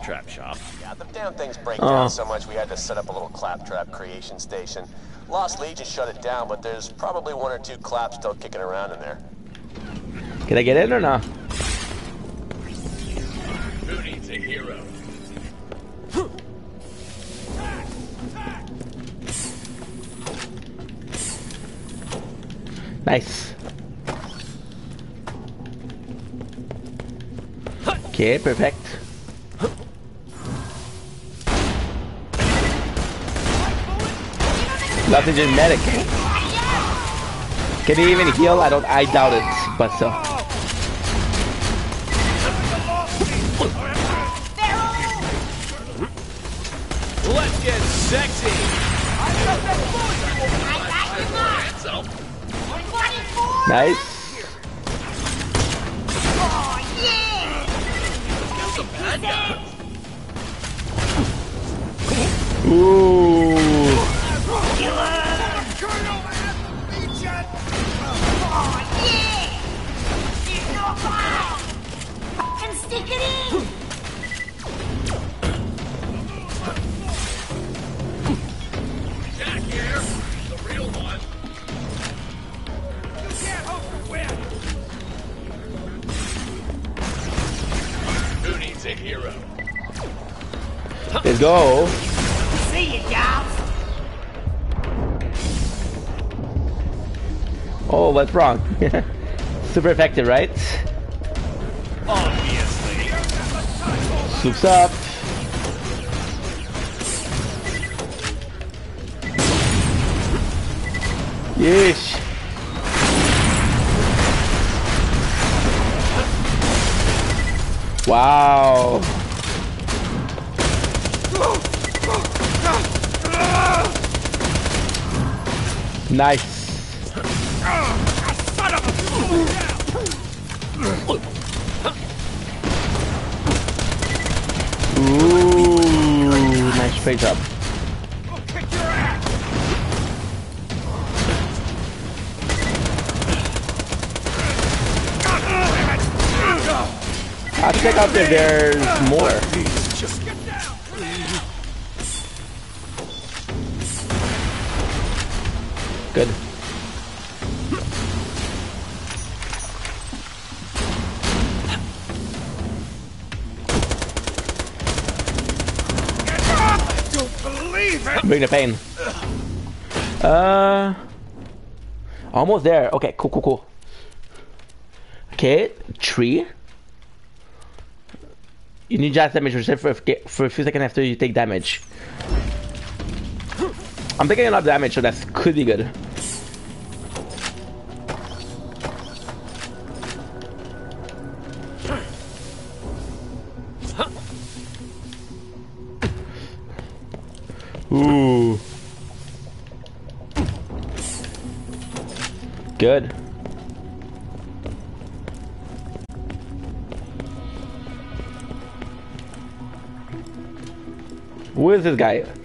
claptrap shop. Yeah, the damn things break down so much we had to set up a little claptrap creation station. Lost Legion shut it down, but there's probably 1 or 2 claps still kicking around in there. Can I get in or not? Who needs a hero? Nice. Okay, perfect. Nothing genetic. Can he even heal? I doubt it, but so. Let's get sexy. Nice. Ooh. Stick it in! Jack here, the real one. You can't hope to win. Who needs a hero? Let's go. See you, gals! Oh, what's wrong? Super effective, right? Obviously. Soups up. Yeesh. Wow. Nice. Ooh, nice face up. I'll check out if there's more. Good. Bring the pain. Almost there. Okay, cool. Okay, 3. You need just damage reset for a few seconds after you take damage. I'm taking a lot of damage, so that could be good. Ooh. Good. Who is this guy?